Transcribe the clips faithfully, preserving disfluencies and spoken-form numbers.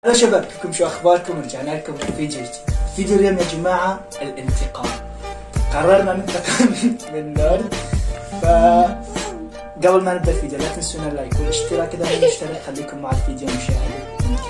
هلا شباب، كيفكم؟ شو اخباركم؟ رجعنا لكم بفيديو جديد. فيديو اليوم يا جماعه الانتقام. قررنا ننتقم من نورد. فقبل ما نبدا الفيديو لا تنسونا اللايك والاشتراك اذا مو مشترك. خليكم مع الفيديو مشاهده.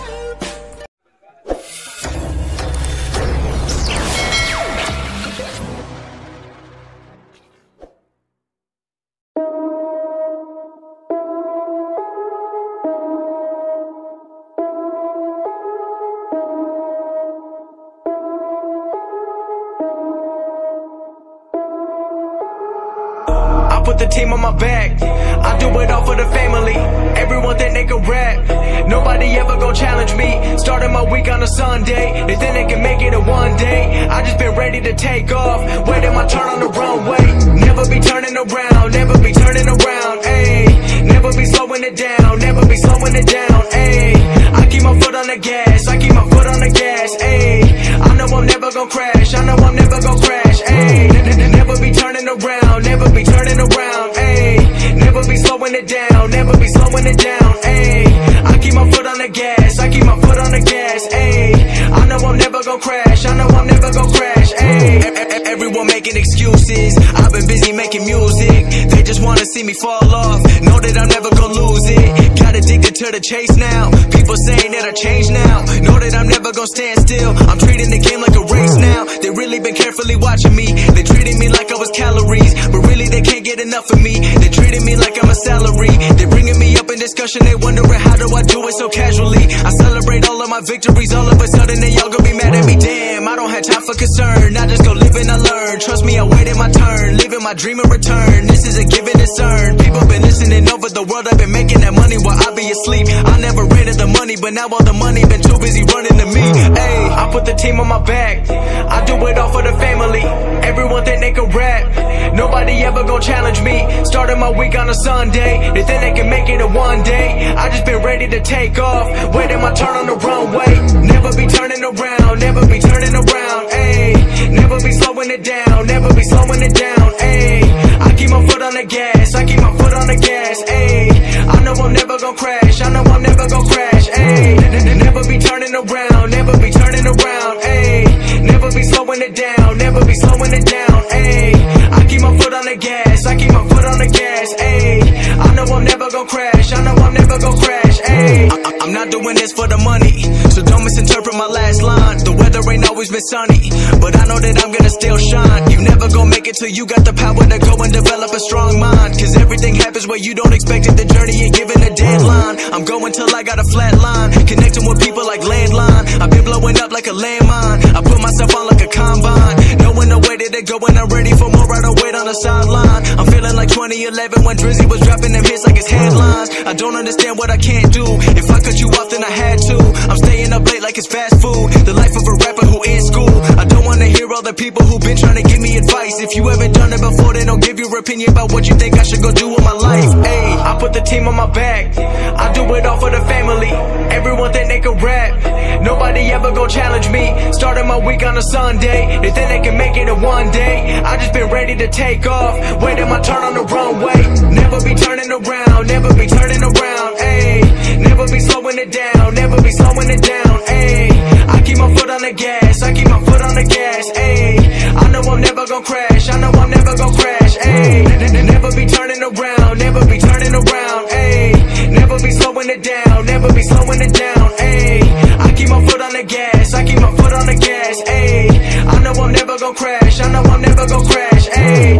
Put the team on my back, I do it all for the family. Everyone think they can rap, nobody ever gon' challenge me. Starting my week on a Sunday, they think they can make it in one day. I just been ready to take off, waiting my turn on the runway. Never be turning around, never be turning around, ayy. Never be slowing it down, never be slowing it down, ayy. I keep my foot on the gas, I keep my foot on the gas, ayy. I know I'm never gon' crash, I know I'm never gon' crash, ayy. Never be turning around, never be turning around, ayy. Never be slowing it down, never be slowing it down, ayy. I keep my foot on the gas, I keep my foot on the gas, ayy. I know I'm never gon' crash, I know I'm never gon' crash, ayy. Everyone making excuses, I've been busy making music. They just wanna see me fall off, know that I'm never gon' lose it. Got addicted to the chase now, people saying that I changed now. Know that I'm never gon' stand still, I'm treating the game like a race now. They really been carefully watching me, they treating me like I was calories, but really they can't get enough of me. They treating me like I'm a salary, they bringing me up in discussion. They wondering how do I do it so casually. I celebrate all of my victories, all of a sudden they all gonna be mad at me. Damn, I don't have time for concern, I just go live and I learn. Trust me, I waited my turn, living my dream in return. This is a given, it's earned. People been listening over the world, I've been making that money while I be asleep. I never ran to the money, but now all the money been too busy running to me. Ayy, I put the team on my back, I do it all for the family. Everyone think they can rap, nobody ever gon' challenge me. Starting my week on a Sunday, they think they can make it in one day. I just been ready to take off, waiting my turn on the runway. Never be turning around, never be turning around, ayy. Never be slowing it down, never be slowing it down, ayy. I keep my foot on the gas, I keep my foot on the gas, ayy. I know I'm never gon' crash, I know I'm never gon' crash, ayy. Never be turning around, never be turning around, ayy. Never be slowing it down, never be slowing it down, ayy. I keep my foot on the gas, I keep my foot on the gas, ayy. I know I'm never gon' crash, I know I'm never gon' crash, ayy. I'm not doing this for the money, so don't misinterpret my last line. The weather ain't always been sunny, but I know that I'm gonna still shine. You never gon' make it till you got the power to go and develop a strong mind. Cause everything happens where you don't expect it, the journey ain't given a deadline. I'm going till I got a flat line, connecting with people like landline. I've been blowing up like a landmine, I put myself on like a combine. Knowing the way that they go and I'm ready for more, I don't wait on the sideline. I'm feeling like twenty eleven when Drizzy was dropping them hits like his headlines. I don't understand what I can't do, if I cut you off then I had to. I'm staying up late like it's fast food, the life of a rapper who in school. I don't wanna hear all the people who been trying to give me advice. If you haven't done it before, then don't give your opinion about what you think I should go do with my life. Ayy, I put the team on my back, I do it all for the family. Everyone think they can rap, nobody ever gon' challenge me. Starting my week on a Sunday, they think they can make it in one day. I just been ready to take off, waiting my turn on the runway. Never be turning around, never be turning around, ayy. Never be slowing it down, never be slowing it down, ayy. I keep my foot on the gas, I keep my foot on the gas, ayy. I know I'm never gon' crash, I know I'm never gon' crash, ayy. Never be turning around, never be turning around, ayy. Never be slowing it down, never be slowing it down, ayy. I keep my foot on the gas, I keep my foot on the gas, ayy. I know I'm never gon' crash, I know I'm never gon' crash, ayy.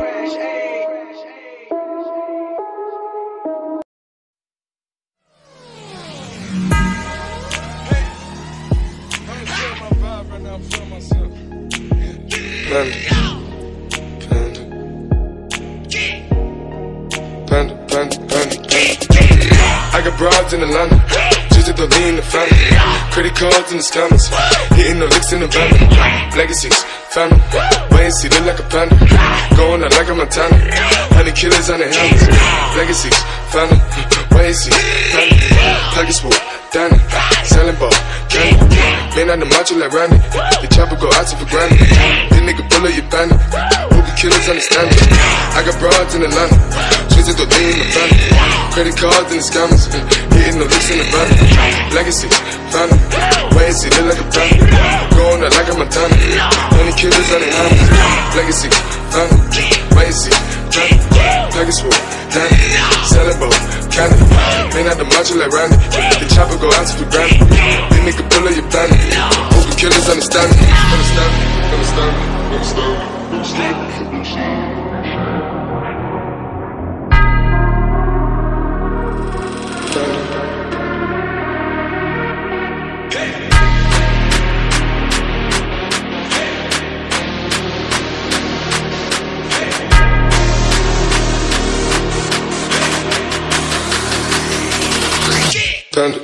Panda, panda, panda, panda. I got broads in Atlanta, just at the lean the family. Credit cards in the scammers, hitting the licks in the van. Legacies, family, wait and see, look like a panda. Going out like a Montana, honey killers on the helmets. Legacies, family, wait and see, family. Pockets full, Danny, selling ball, candy. Man on the macho like Randy, the chopper go out to for granted. This nigga bullet your bandit, hope the killers understand it. I got broads in Atlanta, just at the lean in the family. Credit cards and the scammers, hitting the licks in the van. Legacies, family. Legacy, look like a panda. Going out like a Montana. Honey killers on the hands. Legacy, family, legacy, family. Package full, dandy. Selling boat, candy. Man out the macho like Randy. The chopper go out to the granny. Then nigga pull up your bandit. Hope the killers understand me. Understand me, understand me, understand me, understand me. Panda.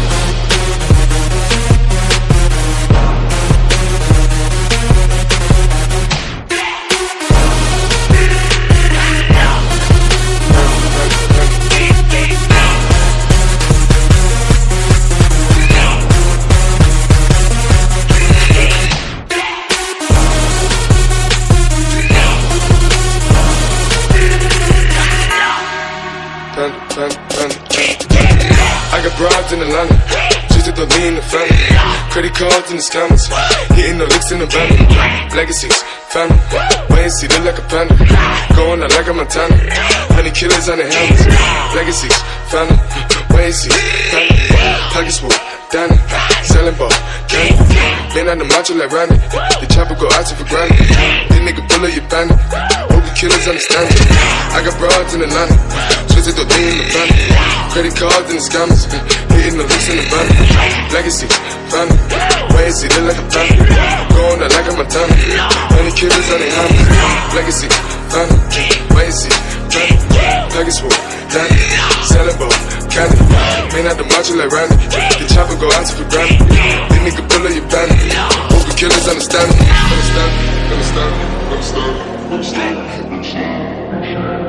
I got broads in Atlanta, just to lean the family. Credit cards in the scammers, hitting the licks in the van. Legacies, family, wait and see, look like a panda. Going out like a Montana, honey killers on the helmets. Legacies, family, wait and see, family. Pockets full, Danny, selling ball, candy. Man out the macho like Randy, the chopper go out to for granted. This nigga pull up your bandit, hope the killers understand it. I got broads in Atlanta, just to lean the family. Credit cards and the scammers, hitting the licks in the van. Legacy, family, wait and see, look like a panda. Going out like a Montana, honey killers on the hands. Legacy, family, wait and see, family. Package full, dandy, selling ball, candy. Man out the macho like Randy, the chopper go out to for granted. This nigga pull up your bandit, hope the killers understand me. Understand me, understand me, understand me, understand me.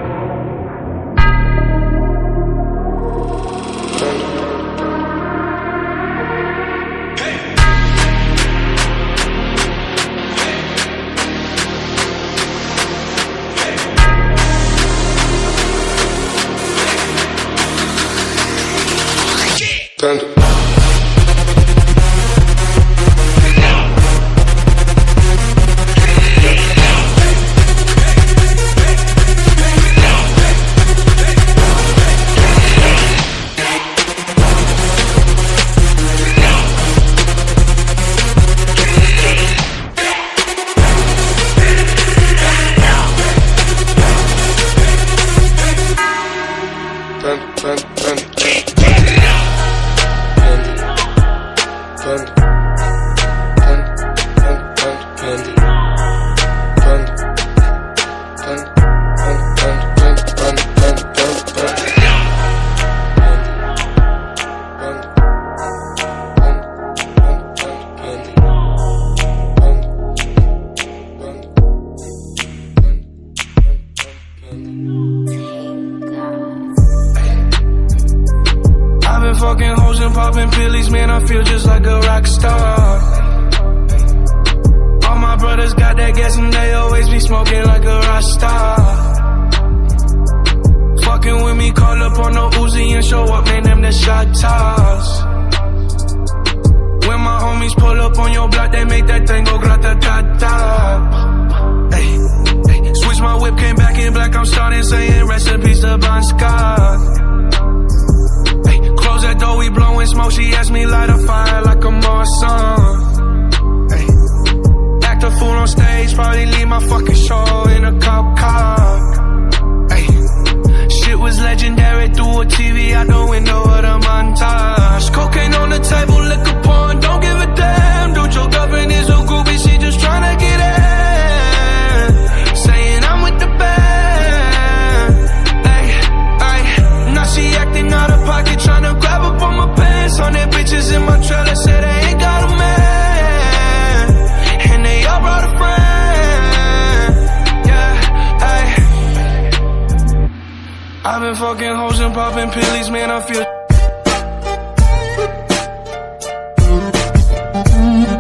Panda. Fucking hoes and popping pillies, man, I feel just like a rock star. All my brothers got that gas and they always be smoking like a rock star. Fucking with me, call up on the Uzi and show up, man, them the shot toss. When my homies pull up on your block, they make that thing go grata-ta-ta. Hey, hey, switch my whip, came back in black, I'm starting saying recipes to Bon Scott. Close that door, we blowing smoke. She asked me light a fire like a Marsan. Hey. Act a fool on stage, probably leave my fucking show in a cop car. Hey. Shit was legendary through a T V out the window of the montage. Cocaine on the table, liquor porn, don't give a damn. Dude, your girlfriend is a groupie, she just tryna get in. Saying I'm with the band. Hey, hey. Now she acting out of pocket, tryna grab up on my pants. On their bitches in my trailer, say they ain't got a man, and they all brought a friend. Yeah, hey. I've been fucking hoes and popping pillies, man, I feel